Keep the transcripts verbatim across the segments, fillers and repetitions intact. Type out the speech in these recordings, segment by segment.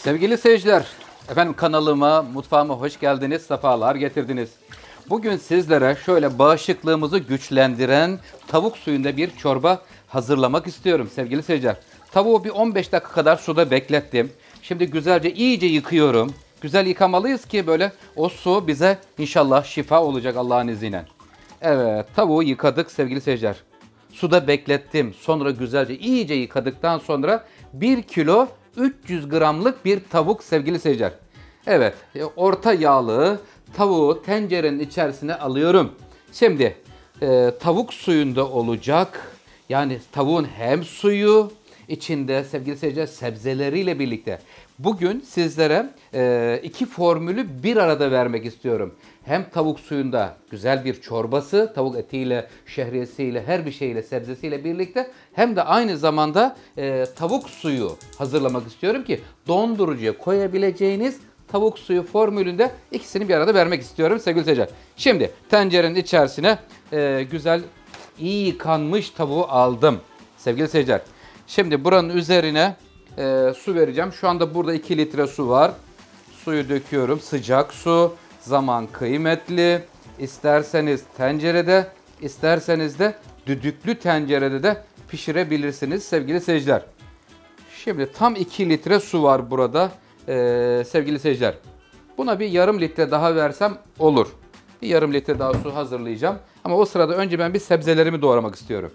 Sevgili seyirciler, efendim kanalıma, mutfağıma hoş geldiniz, sefalar getirdiniz. Bugün sizlere şöyle bağışıklığımızı güçlendiren tavuk suyunda bir çorba hazırlamak istiyorum sevgili seyirciler. Tavuğu bir on beş dakika kadar suda beklettim. Şimdi güzelce iyice yıkıyorum. Güzel yıkamalıyız ki böyle o su bize inşallah şifa olacak Allah'ın izniyle. Evet, tavuğu yıkadık sevgili seyirciler. Suda beklettim. Sonra güzelce iyice yıkadıktan sonra bir kilo üç yüz gramlık bir tavuk sevgili seyirciler. Evet, orta yağlı tavuğu tencerenin içerisine alıyorum. Şimdi e, tavuk suyunda olacak. Yani tavuğun hem suyu içinde sevgili seyirciler sebzeleriyle birlikte. Bugün sizlere e, iki formülü bir arada vermek istiyorum. Hem tavuk suyunda güzel bir çorbası, tavuk etiyle, şehriyesiyle, her bir şeyle, sebzesiyle birlikte hem de aynı zamanda e, tavuk suyu hazırlamak istiyorum ki dondurucuya koyabileceğiniz tavuk suyu formülünde ikisini bir arada vermek istiyorum sevgili seyirciler. Şimdi tencerenin içerisine e, güzel iyi yıkanmış tavuğu aldım sevgili seyirciler. Şimdi buranın üzerine e, su vereceğim. Şu anda burada iki litre su var. Suyu döküyorum. Sıcak su. Zaman kıymetli. İsterseniz tencerede, isterseniz de düdüklü tencerede de pişirebilirsiniz sevgili seyirciler. Şimdi tam iki litre su var burada e, sevgili seyirciler. Buna bir yarım litre daha versem olur. Bir yarım litre daha su hazırlayacağım. Ama o sırada önce ben bir sebzelerimi doğramak istiyorum.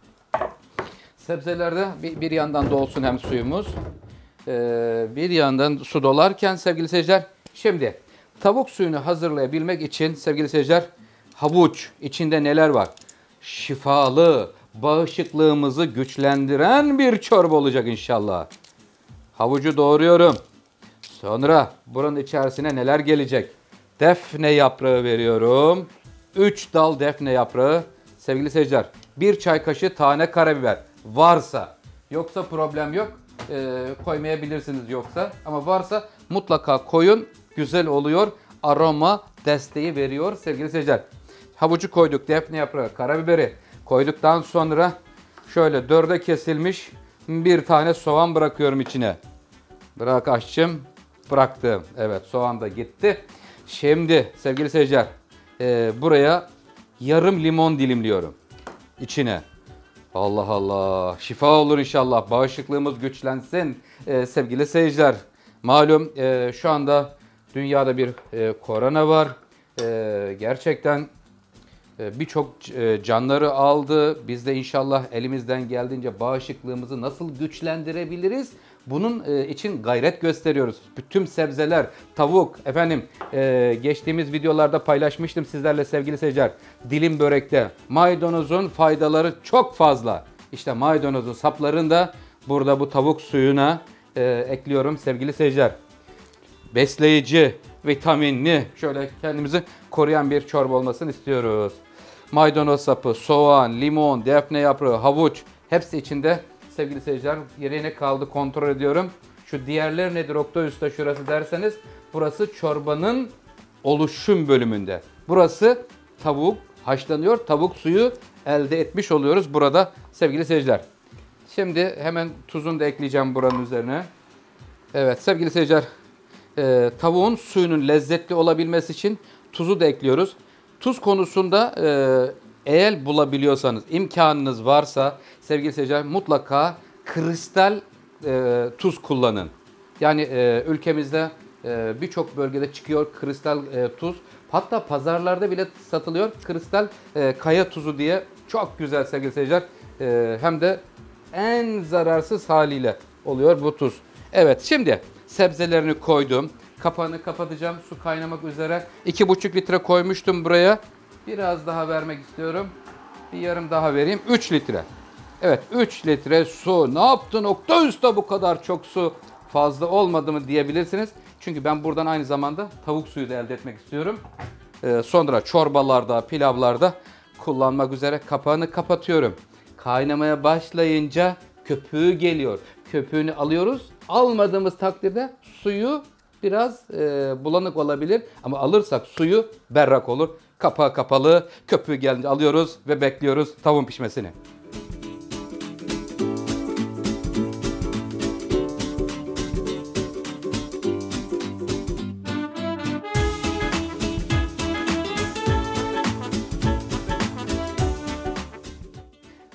Sebzelerde bir, bir yandan dolsun hem suyumuz. Ee, bir yandan su dolarken sevgili seyirciler. Şimdi tavuk suyunu hazırlayabilmek için sevgili seyirciler havuç içinde neler var? Şifalı, bağışıklığımızı güçlendiren bir çorba olacak inşallah. Havucu doğruyorum. Sonra buranın içerisine neler gelecek? Defne yaprağı veriyorum. üç dal defne yaprağı sevgili seyirciler. bir çay kaşığı tane karabiber. Varsa, yoksa problem yok. Ee, koymayabilirsiniz yoksa. Ama varsa mutlaka koyun. Güzel oluyor. Aroma desteği veriyor sevgili seyirciler. Havucu koyduk, defne yaprağı, karabiberi koyduktan sonra şöyle dörde kesilmiş bir tane soğan bırakıyorum içine. Bırak aşçım. Bıraktım. Evet, soğan da gitti. Şimdi sevgili seyirciler e, buraya yarım limon dilimliyorum içine. Allah Allah. Şifa olur inşallah. Bağışıklığımız güçlensin ee, sevgili seyirciler. Malum e, şu anda dünyada bir e, korona var. E, gerçekten e, birçok e, canları aldı. Biz de inşallah elimizden geldiğince bağışıklığımızı nasıl güçlendirebiliriz? Bunun e, için gayret gösteriyoruz. Bütün sebzeler, tavuk, efendim e, geçtiğimiz videolarda paylaşmıştım sizlerle sevgili seyirciler. Dilim börekte maydanozun faydaları çok fazla. İşte maydanozun saplarını da burada bu tavuk suyuna e, ekliyorum sevgili seyirciler. Besleyici, vitaminli, şöyle kendimizi koruyan bir çorba olmasını istiyoruz. Maydanoz sapı, soğan, limon, defne yaprağı, havuç hepsi içinde. Sevgili seyirciler, yere ne kaldı kontrol ediyorum. Şu diğerler nedir Oktay Usta şurası derseniz, burası çorbanın oluşum bölümünde. Burası tavuk haşlanıyor, tavuk suyu elde etmiş oluyoruz burada sevgili seyirciler. Şimdi hemen tuzunu da ekleyeceğim buranın üzerine. Evet sevgili seyirciler, e, tavuğun suyunun lezzetli olabilmesi için tuzu da ekliyoruz. Tuz konusunda e, eğer bulabiliyorsanız, imkanınız varsa sevgili seyirciler mutlaka kristal e, tuz kullanın. Yani e, ülkemizde e, birçok bölgede çıkıyor kristal e, tuz. Hatta pazarlarda bile satılıyor kristal e, kaya tuzu diye. Çok güzel sevgili seyirciler. E, hem de en zararsız haliyle oluyor bu tuz. Evet, şimdi sebzelerini koydum. Kapağını kapatacağım. Su kaynamak üzere. iki buçuk litre koymuştum buraya. Biraz daha vermek istiyorum. Bir yarım daha vereyim. üç litre. Evet, üç litre su. Ne yaptın Oktay Usta, bu kadar çok su fazla olmadı mı diyebilirsiniz. Çünkü ben buradan aynı zamanda tavuk suyu da elde etmek istiyorum. Ee, sonra çorbalarda, pilavlarda kullanmak üzere kapağını kapatıyorum. Kaynamaya başlayınca köpüğü geliyor. Köpüğünü alıyoruz. Almadığımız takdirde suyu biraz e, bulanık olabilir. Ama alırsak suyu berrak olur. Kapağı kapalı, köpüğü gelince alıyoruz ve bekliyoruz tavuğun pişmesini.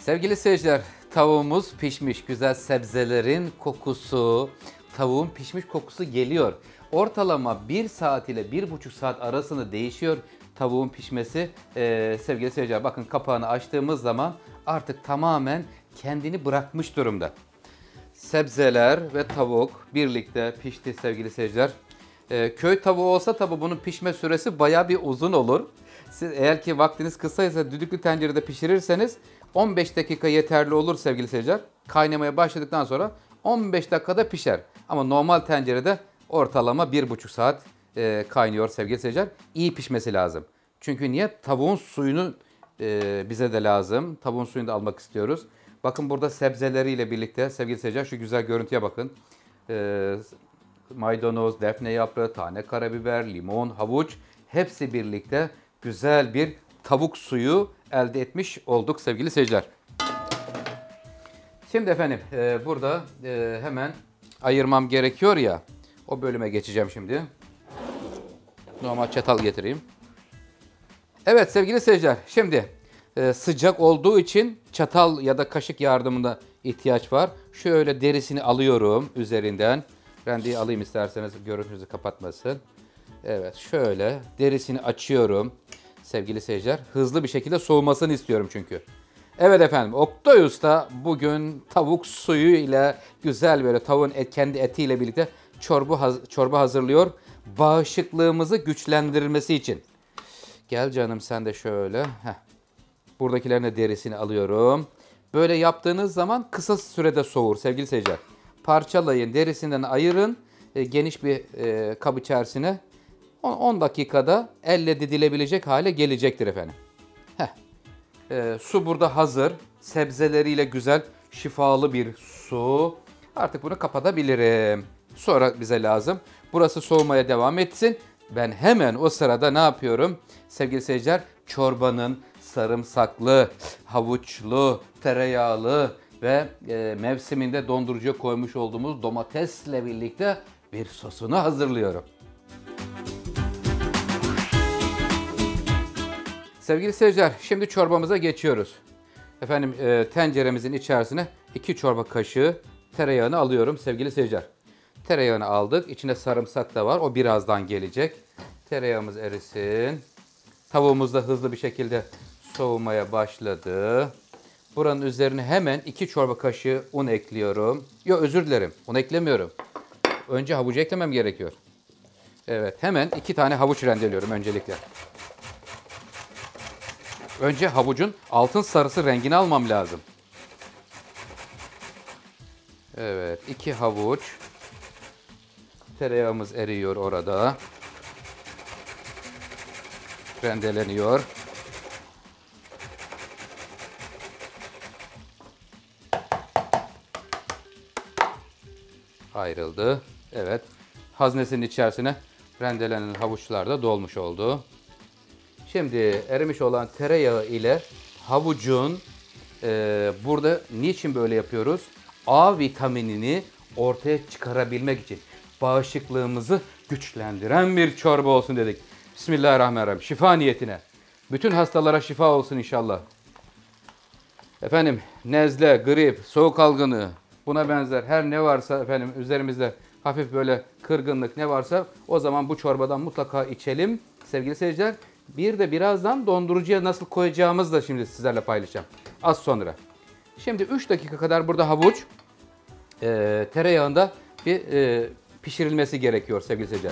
Sevgili seyirciler, tavuğumuz pişmiş. Güzel sebzelerin kokusu, tavuğun pişmiş kokusu geliyor. Ortalama bir saat ile bir buçuk saat arasında değişiyor tavuğun pişmesi. Ee, sevgili seyirciler, bakın kapağını açtığımız zaman artık tamamen kendini bırakmış durumda. Sebzeler ve tavuk birlikte pişti sevgili seyirciler. Ee, köy tavuğu olsa tabii bunun pişme süresi bayağı bir uzun olur. Siz eğer ki vaktiniz kısaysa düdüklü tencerede pişirirseniz on beş dakika yeterli olur sevgili seyirciler. Kaynamaya başladıktan sonra on beş dakikada pişer. Ama normal tencerede ortalama bir buçuk saat e, kaynıyor sevgili seyirciler. İyi pişmesi lazım. Çünkü niye? Tavuğun suyunu e, bize de lazım. Tavuğun suyunu da almak istiyoruz. Bakın burada sebzeleriyle birlikte sevgili seyirciler, şu güzel görüntüye bakın. E, maydanoz, defne yaprağı, tane karabiber, limon, havuç hepsi birlikte güzel bir tavuk suyu elde etmiş olduk sevgili seyirciler. Şimdi efendim e, burada e, hemen ayırmam gerekiyor ya, o bölüme geçeceğim şimdi. Normal çatal getireyim. Evet sevgili seyirciler, şimdi e, sıcak olduğu için çatal ya da kaşık yardımına ihtiyaç var. Şöyle derisini alıyorum üzerinden. Rendeyi alayım isterseniz, görüntünüzü kapatmasın. Evet, şöyle derisini açıyorum sevgili seyirciler. Hızlı bir şekilde soğumasını istiyorum çünkü. Evet efendim, Oktay Usta bugün tavuk suyu ile güzel böyle tavuğun et, kendi etiyle birlikte çorba, haz çorba hazırlıyor. Bağışıklığımızı güçlendirmesi için. Gel canım sen de şöyle. Heh. Buradakilerin de derisini alıyorum. Böyle yaptığınız zaman kısa sürede soğur sevgili seyirciler. Parçalayın, derisinden ayırın e, geniş bir e, kap içerisine. on dakikada elle didilebilecek hale gelecektir efendim. Heh. E, su burada hazır. Sebzeleriyle güzel, şifalı bir su. Artık bunu kapatabilirim. Sonra bize lazım. Burası soğumaya devam etsin. Ben hemen o sırada ne yapıyorum? Sevgili seyirciler, çorbanın sarımsaklı, havuçlu, tereyağlı ve e, mevsiminde dondurucuya koymuş olduğumuz domatesle birlikte bir sosunu hazırlıyorum. Sevgili seyirciler, şimdi çorbamıza geçiyoruz. Efendim e, tenceremizin içerisine iki çorba kaşığı tereyağını alıyorum sevgili seyirciler. Tereyağını aldık. İçinde sarımsak da var. O birazdan gelecek. Tereyağımız erisin. Tavuğumuz da hızlı bir şekilde soğumaya başladı. Buranın üzerine hemen iki çorba kaşığı un ekliyorum. Yok, özür dilerim. Un eklemiyorum. Önce havucu eklemem gerekiyor. Evet, hemen iki tane havuç rendeliyorum öncelikle. Önce havucun altın sarısı rengini almam lazım. Evet, iki havuç. Tereyağımız eriyor orada. Rendeleniyor. Ayrıldı. Evet. Haznesinin içerisine rendelenen havuçlar da dolmuş oldu. Şimdi erimiş olan tereyağı ile havucun e, burada niçin böyle yapıyoruz? A vitaminini ortaya çıkarabilmek için. Bağışıklığımızı güçlendiren bir çorba olsun dedik. Bismillahirrahmanirrahim. Şifa niyetine. Bütün hastalara şifa olsun inşallah. Efendim nezle, grip, soğuk algını, buna benzer her ne varsa efendim üzerimizde hafif böyle kırgınlık ne varsa o zaman bu çorbadan mutlaka içelim sevgili seyirciler. Bir de birazdan dondurucuya nasıl koyacağımızı da şimdi sizlerle paylaşacağım. Az sonra. Şimdi üç dakika kadar burada havuç e, tereyağında bir e, pişirilmesi gerekiyor sevgili seyirciler.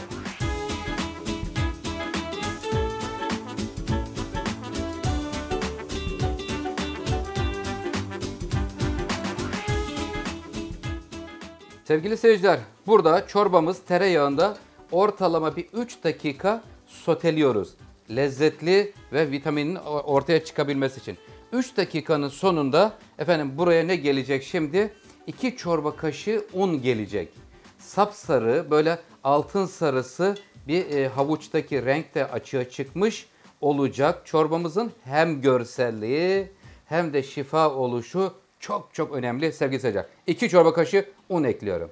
Sevgili seyirciler, burada çorbamız tereyağında ortalama bir üç dakika soteliyoruz. Lezzetli ve vitaminin ortaya çıkabilmesi için. üç dakikanın sonunda efendim buraya ne gelecek şimdi? iki çorba kaşığı un gelecek. Sapsarı, böyle altın sarısı bir e, havuçtaki renk de açığa çıkmış olacak. Çorbamızın hem görselliği hem de şifa oluşu çok çok önemli sevgili seyirciler. iki çorba kaşığı un ekliyorum.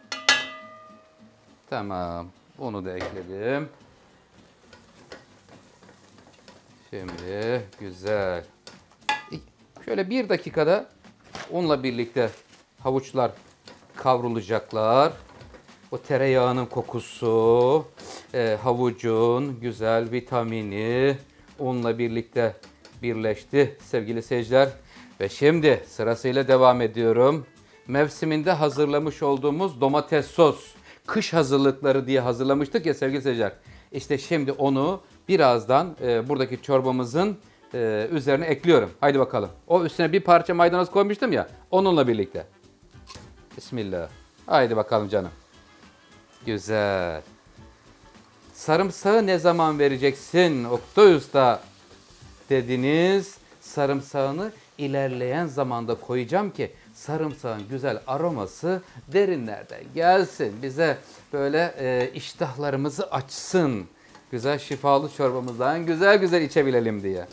Tamam. Unu da ekledim. Şimdi güzel. Şöyle bir dakikada unla birlikte havuçlar kavrulacaklar. O tereyağının kokusu, e, havucun güzel vitamini unla birlikte birleşti sevgili seyirciler. Ve şimdi sırasıyla devam ediyorum. Mevsiminde hazırlamış olduğumuz domates sos, kış hazırlıkları diye hazırlamıştık ya sevgili seyirciler. İşte şimdi onu birazdan e, buradaki çorbamızın e, üzerine ekliyorum. Haydi bakalım. O üstüne bir parça maydanoz koymuştum ya, onunla birlikte. Bismillah. Haydi bakalım canım. Güzel. Sarımsağı ne zaman vereceksin Oktay Usta dediniz. Sarımsağını ilerleyen zamanda koyacağım ki sarımsağın güzel aroması derinlerden gelsin. Bize böyle e, iştahlarımızı açsın. Güzel şifalı çorbamızdan güzel güzel içebilelim diye.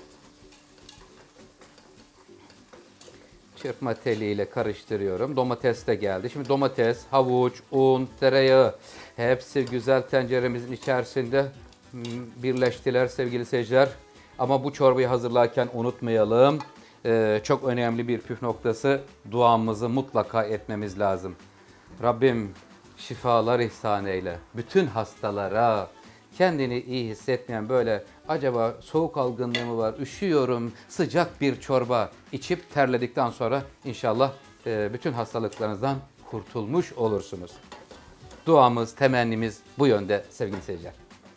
Çırpma teliyle karıştırıyorum. Domates de geldi. Şimdi domates, havuç, un, tereyağı hepsi güzel tenceremizin içerisinde birleştiler sevgili seyirciler. Ama bu çorbayı hazırlarken unutmayalım. Ee, çok önemli bir püf noktası, duamızı mutlaka etmemiz lazım. Rabbim şifalar ihsan eyle. Bütün hastalara, kendini iyi hissetmeyen böyle acaba soğuk algınlığı mı var, üşüyorum, sıcak bir çorba içip terledikten sonra inşallah e, bütün hastalıklarınızdan kurtulmuş olursunuz. Duamız, temennimiz bu yönde sevgili seyirciler.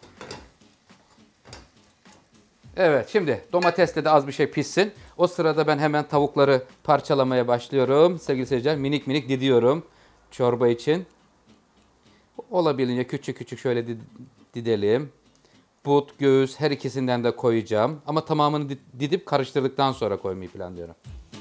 Evet, şimdi domatesle de az bir şey pişsin. O sırada ben hemen tavukları parçalamaya başlıyorum. Sevgili seyirciler, minik minik didiyorum çorba için. Olabildiğince küçük küçük şöyle didelim. But, göğüs her ikisinden de koyacağım. Ama tamamını didip karıştırdıktan sonra koymayı planlıyorum.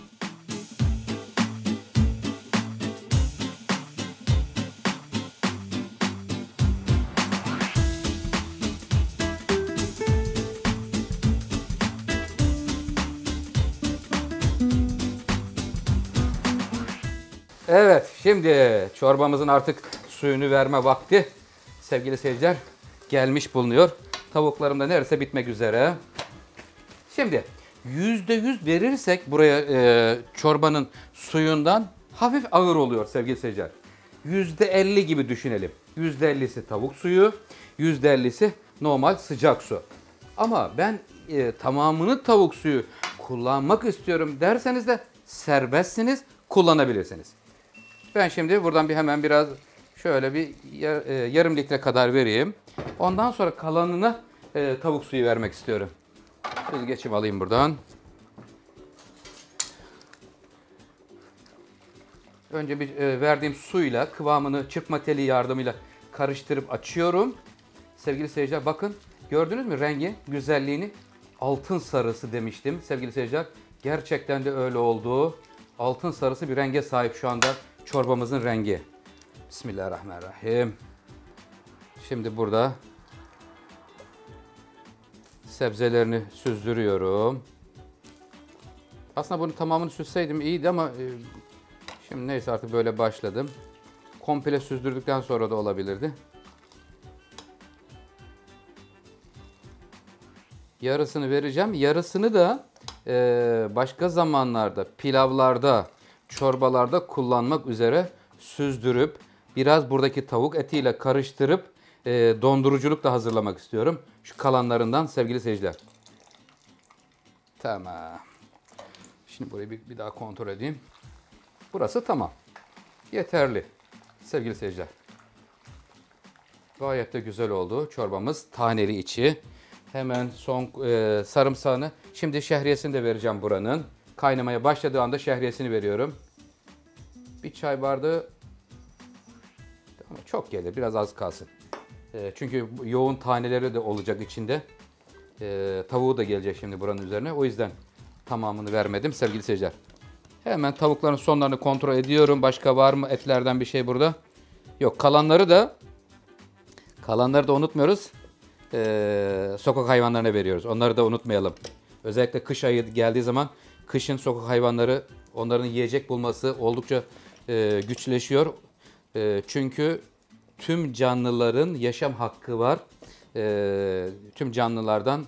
Evet, şimdi çorbamızın artık suyunu verme vakti sevgili seyirciler gelmiş bulunuyor. Tavuklarım da neredeyse bitmek üzere. Şimdi yüzde yüz verirsek buraya e, çorbanın suyundan hafif ağır oluyor sevgili seyirciler. yüzde elli gibi düşünelim. yüzde ellisi tavuk suyu, yüzde ellisi normal sıcak su. Ama ben e, tamamını tavuk suyu kullanmak istiyorum derseniz de serbestsiniz, kullanabilirsiniz. Ben şimdi buradan bir hemen biraz şöyle bir yar, e, yarım litre kadar vereyim. Ondan sonra kalanına e, tavuk suyu vermek istiyorum. Süzgecimi alayım buradan. Önce bir e, verdiğim suyla kıvamını çırpma teli yardımıyla karıştırıp açıyorum. Sevgili seyirciler bakın gördünüz mü rengi, güzelliğini? Altın sarısı demiştim sevgili seyirciler. Gerçekten de öyle oldu. Altın sarısı bir renge sahip şu anda çorbamızın rengi. Bismillahirrahmanirrahim. Şimdi burada sebzelerini süzdürüyorum. Aslında bunu tamamını süzseydim iyiydi ama e, şimdi neyse artık böyle başladım. Komple süzdürdükten sonra da olabilirdi. Yarısını vereceğim. Yarısını da e, başka zamanlarda, pilavlarda, çorbalarda kullanmak üzere süzdürüp biraz buradaki tavuk etiyle karıştırıp e, donduruculuk da hazırlamak istiyorum. Şu kalanlarından sevgili seyirciler. Tamam. Şimdi burayı bir, bir daha kontrol edeyim. Burası tamam. Yeterli sevgili seyirciler. Gayet de güzel oldu çorbamız. Taneli içi. Hemen son e, sarımsağını. Şimdi şehriyesini de vereceğim buranın. Kaynamaya başladığı anda şehriyesini veriyorum. Bir çay bardağı ama çok gelir. Biraz az kalsın. E, çünkü yoğun taneleri de olacak içinde. E, tavuğu da gelecek şimdi buranın üzerine. O yüzden tamamını vermedim sevgili seyirciler. Hemen tavukların sonlarını kontrol ediyorum. Başka var mı etlerden bir şey burada? Yok, kalanları da kalanları da unutmuyoruz. Ee, sokak hayvanlarına veriyoruz. Onları da unutmayalım. Özellikle kış ayı geldiği zaman kışın sokak hayvanları onların yiyecek bulması oldukça e, güçleşiyor. E, çünkü tüm canlıların yaşam hakkı var. E, tüm canlılardan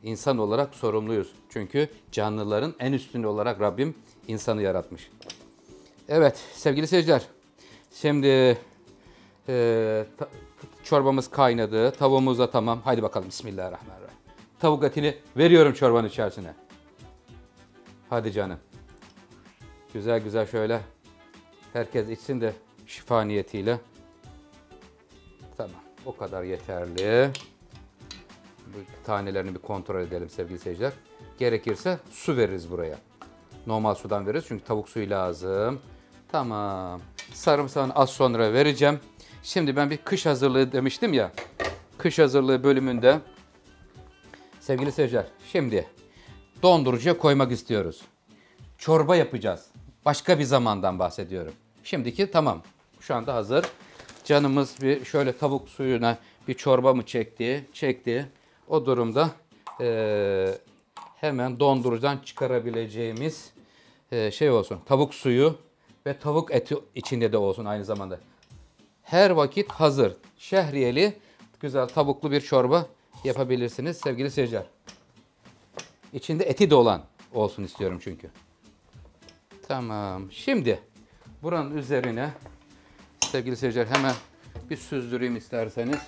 insan olarak sorumluyuz. Çünkü canlıların en üstünü olarak Rabbim insanı yaratmış. Evet sevgili seyirciler. Şimdi e, ta, çorbamız kaynadı. Tavuğumuz da tamam. Haydi bakalım bismillahirrahmanirrahim. Tavuk etini veriyorum çorbanın içerisine. Hadi canım. Güzel güzel şöyle herkes içsin de şifa niyetiyle. Tamam. O kadar yeterli. Bu tanelerini bir kontrol edelim sevgili seyirciler. Gerekirse su veririz buraya. Normal sudan veririz çünkü tavuk suyu lazım. Tamam. Sarımsağını az sonra vereceğim. Şimdi ben bir kış hazırlığı demiştim ya. Kış hazırlığı bölümünde sevgili seyirciler şimdi dondurucuya koymak istiyoruz. Çorba yapacağız. Başka bir zamandan bahsediyorum. Şimdiki tamam. Şu anda hazır. Canımız bir şöyle tavuk suyuna bir çorba mı çekti? Çekti. O durumda e, hemen dondurucudan çıkarabileceğimiz e, şey olsun. Tavuk suyu ve tavuk eti içinde de olsun aynı zamanda. Her vakit hazır. Şehriyeli güzel tavuklu bir çorba yapabilirsiniz sevgili seyirciler. İçinde eti de olan olsun istiyorum çünkü. Tamam. Şimdi buranın üzerine sevgili seyirciler hemen bir süzdüreyim isterseniz.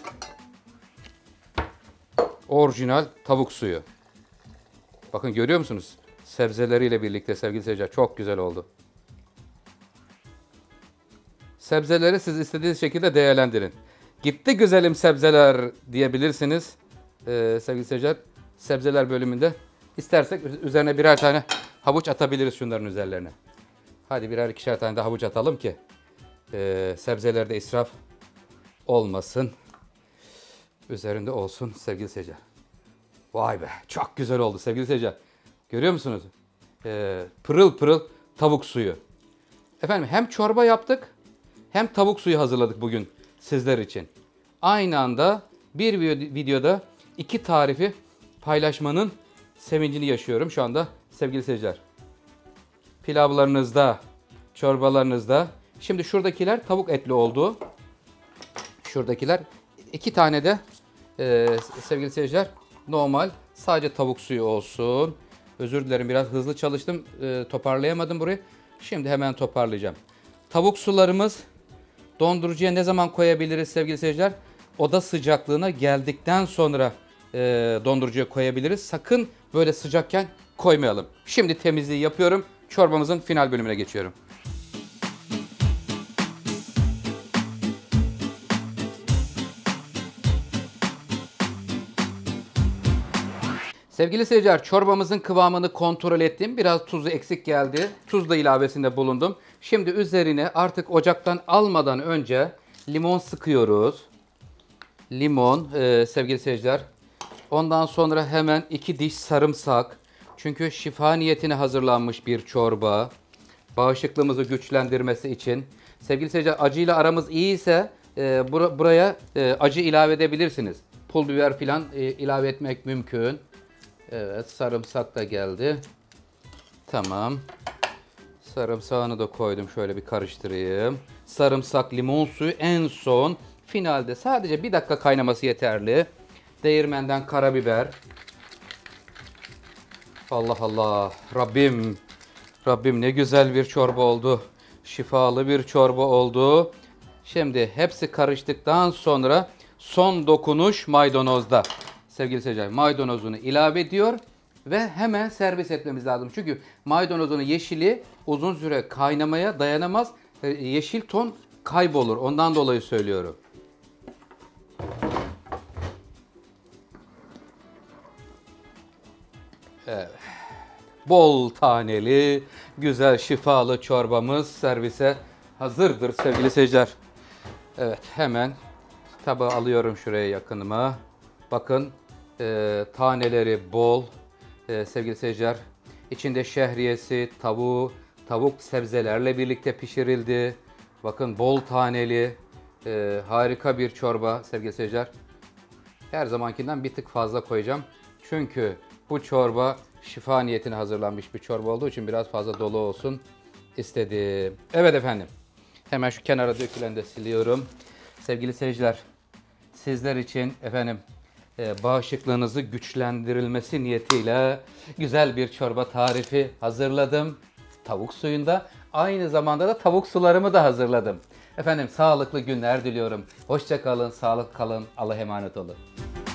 Orijinal tavuk suyu. Bakın görüyor musunuz? Sebzeleriyle birlikte sevgili seyirciler çok güzel oldu. Sebzeleri siz istediğiniz şekilde değerlendirin. Gitti güzelim sebzeler diyebilirsiniz. Ee, sevgili seyirciler, sebzeler bölümünde istersek üzerine birer tane havuç atabiliriz şunların üzerlerine. Hadi birer ikişer tane de havuç atalım ki e, sebzelerde israf olmasın. Üzerinde olsun sevgili seyirciler. Vay be çok güzel oldu sevgili seyirciler. Görüyor musunuz? E, pırıl pırıl tavuk suyu. Efendim hem çorba yaptık hem tavuk suyu hazırladık bugün sizler için. Aynı anda bir videoda iki tarifi paylaşmanın sevincini yaşıyorum şu anda sevgili seyirciler. Pilavlarınızda, çorbalarınızda. Şimdi şuradakiler tavuk etli oldu. Şuradakiler iki tane de e, sevgili seyirciler normal sadece tavuk suyu olsun. Özür dilerim biraz hızlı çalıştım. E, toparlayamadım burayı. Şimdi hemen toparlayacağım. Tavuk sularımız dondurucuya ne zaman koyabiliriz sevgili seyirciler? Oda sıcaklığına geldikten sonra e, dondurucuya koyabiliriz. Sakın böyle sıcakken koymayalım. Şimdi temizliği yapıyorum. Çorbamızın final bölümüne geçiyorum. Sevgili seyirciler, çorbamızın kıvamını kontrol ettim. Biraz tuzu eksik geldi. Tuz da ilavesinde bulundum. Şimdi üzerine artık ocaktan almadan önce limon sıkıyoruz. Limon e, sevgili seyirciler. Ondan sonra hemen iki diş sarımsak. Çünkü şifa niyetine hazırlanmış bir çorba. Bağışıklığımızı güçlendirmesi için. Sevgili seyirciler, acıyla aramız iyi ise e, bur buraya e, acı ilave edebilirsiniz. Pul biber falan e, ilave etmek mümkün. Evet, sarımsak da geldi. Tamam. Sarımsağını da koydum. Şöyle bir karıştırayım. Sarımsak, limon suyu en son. Finalde sadece bir dakika kaynaması yeterli. Değirmenden karabiber. Allah Allah. Rabbim. Rabbim ne güzel bir çorba oldu. Şifalı bir çorba oldu. Şimdi hepsi karıştıktan sonra son dokunuş maydanozda. Sevgili seyirciler, maydanozunu ilave ediyor ve hemen servis etmemiz lazım. Çünkü maydanozun yeşili uzun süre kaynamaya dayanamaz. Yeşil ton kaybolur. Ondan dolayı söylüyorum. Evet. Bol taneli, güzel şifalı çorbamız servise hazırdır sevgili seyirciler. Evet, hemen tabağı alıyorum şuraya yakınıma. Bakın e, taneleri bol e, sevgili seyirciler. İçinde şehriyesi, tavuğu, tavuk sebzelerle birlikte pişirildi. Bakın bol taneli, e, harika bir çorba sevgili seyirciler. Her zamankinden bir tık fazla koyacağım. Çünkü bu çorba şifa niyetine hazırlanmış bir çorba olduğu için biraz fazla dolu olsun istedim. Evet efendim. Hemen şu kenara döküleni de siliyorum. Sevgili seyirciler, sizler için efendim e, bağışıklığınızı güçlendirilmesi niyetiyle güzel bir çorba tarifi hazırladım. Tavuk suyunda. Aynı zamanda da tavuk sularımı da hazırladım. Efendim sağlıklı günler diliyorum. Hoşça kalın, sağlıklı kalın. Allah'a emanet olun.